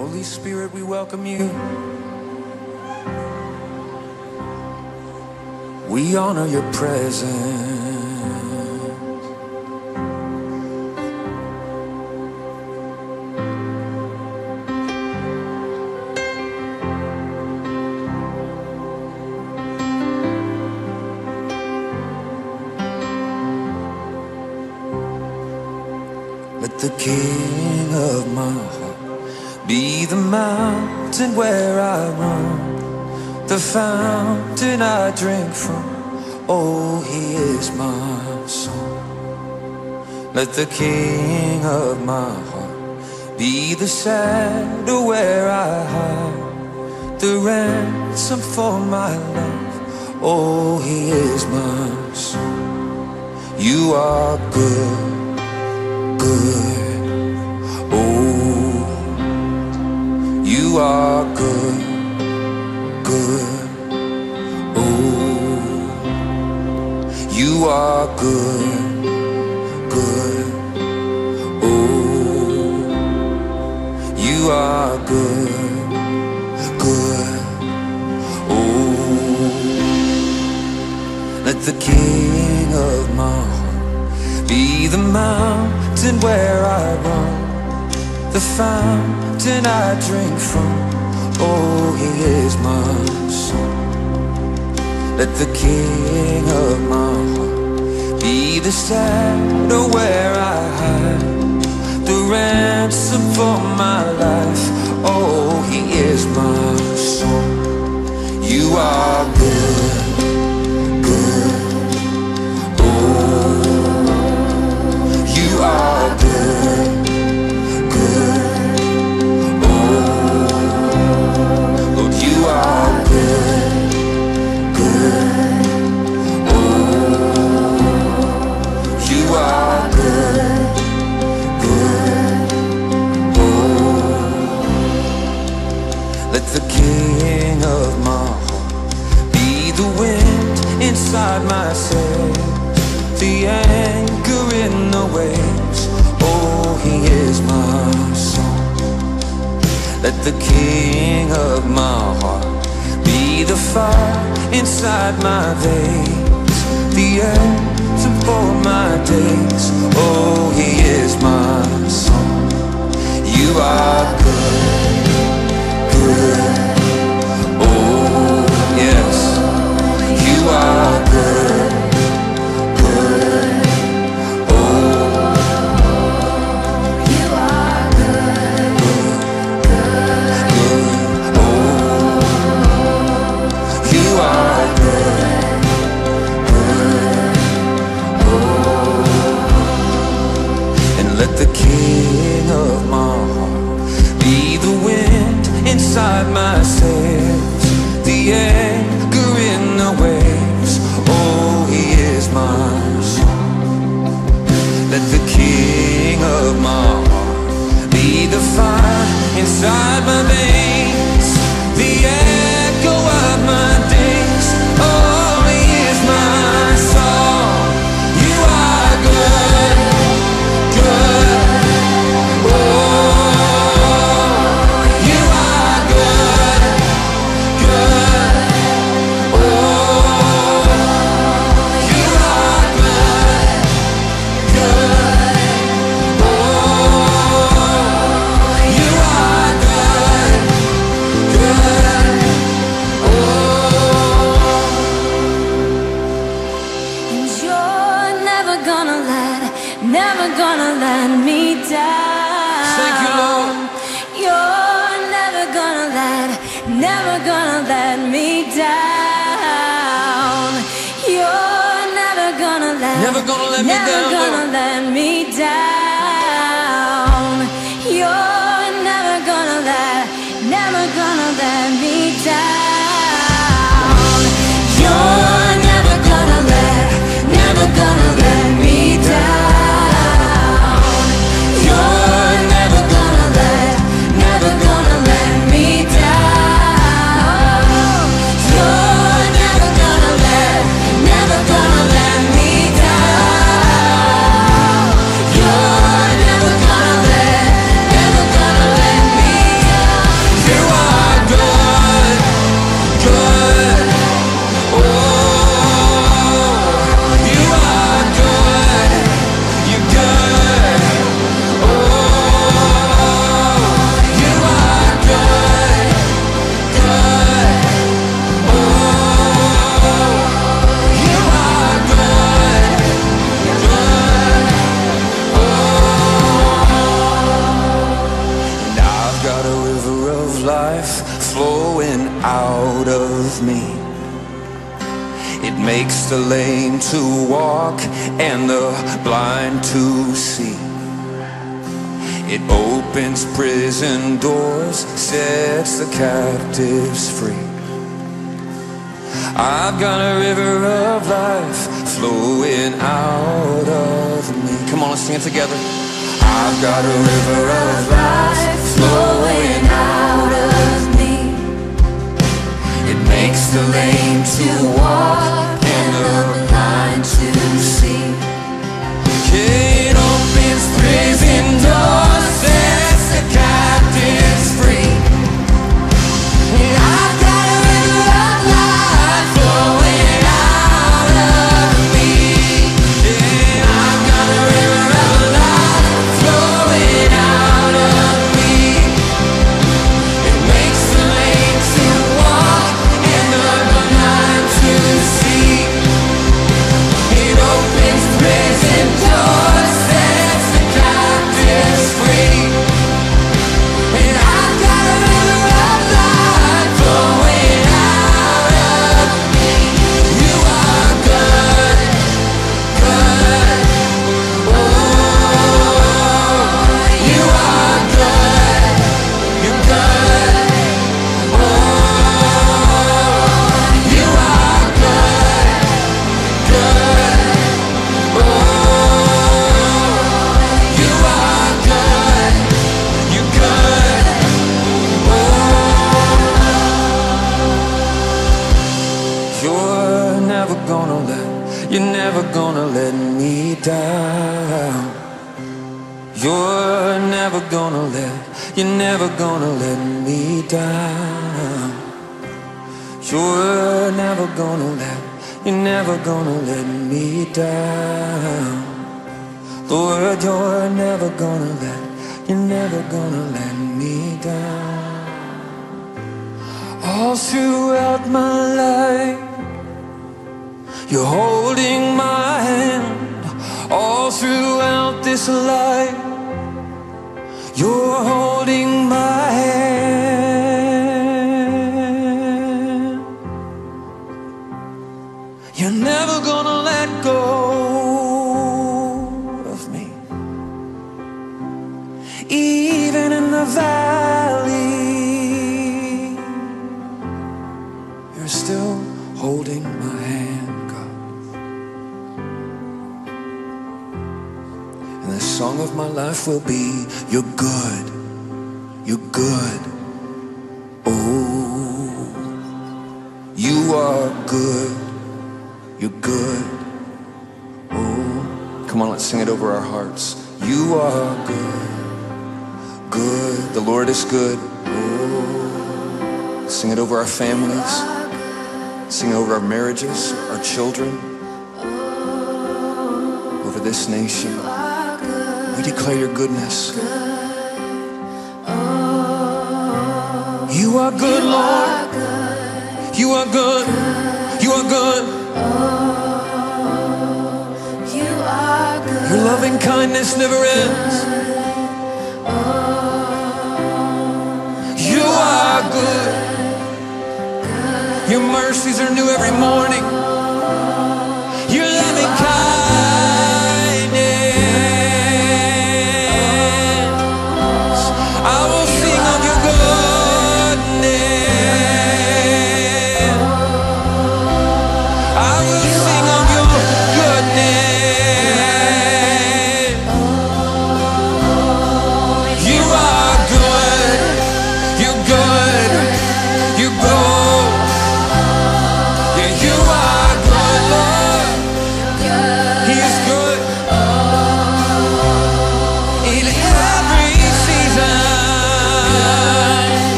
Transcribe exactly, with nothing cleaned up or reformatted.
Holy Spirit, we welcome you. We honor your presence. Let the King of my heart be the mountain where I run, the fountain I drink from. Oh, he is my song. Let the King of my heart be the shadow where I hide, the ransom for my life. Oh, he is my song. You are good. Good, oh, you are good, good, oh, you are good, good, oh, you are good, good, oh. Let the King of my heart be the mountain where I run, the fountain I drink from. Oh, he is my song. Let the King of my heart be the shadow where I hide, the ransom for my life. Oh, he is my song. You are good, good. You are good, good, oh, Lord, you are good, good, oh, you are good, good, oh. Let the King of my heart be the wind inside my sails, the anchor in the waves. Oh, he is my song. Let the King of my heart be the fire inside my veins, the anthem for my days. Oh, he is my song. You are good, good, oh, yes, you are good. Let the King of my heart be the wind inside my sails, the anchor in the waves. Oh, he is my song. Let the King of my heart be the fire inside my veins, the echo of my days. Oh, he is my song. You are good, good. Never gonna let me down. Thank you, Lord. You're never gonna let, never gonna let me down. You're never gonna let, Never gonna let me never down, gonna Lord. let me down. You're never gonna let, never gonna let me down. You're never gonna let, never gonna let me down. You're never gonna let, never gonna let me down. You're never gonna let, never gonna let me down. You're out of me. It makes the lame to walk and the blind to see. It opens prison doors, sets the captives free. I've got a river of life flowing out of me. Come on, let's sing it together. I've got a river of life flowing out of me. It makes the lame to walk and the blind to see. It opens prison doors, sets the captives free. And I've got a river of life flowing out of me. Yeah, I've got a river of life flowing out of me. It makes the lame to walk and the blind to see. It opens prison doors, sets the captives free. And I've got a river of life flowing out of me. You are good, good. Oh, you are good, you're good. Oh, you are good, good. Oh, you are good, you're good. Oh, you're never gonna let, you're never gonna let me down. You're never gonna let, you're never gonna let me down. You're never gonna let, you're never gonna let me down. Lord, you're never gonna let, you're never gonna let me down. All throughout my life, you're holding my hand. All throughout this life, you're holding my hand. You're never gonna let go of me. Even in the valley, you're still holding my hand, God. And the song of my life will be, you're good, you're good. Oh, you are good, you're good. Oh, come on, let's sing it over our hearts. You are good, good. The Lord is good. Oh, sing it over our families. Sing it over our marriages, our children, over this nation. We declare your goodness. You are good, Lord. You are good. You are good. Your loving kindness never ends. You are good. Your mercies are new every morning. Your loving kindness, I will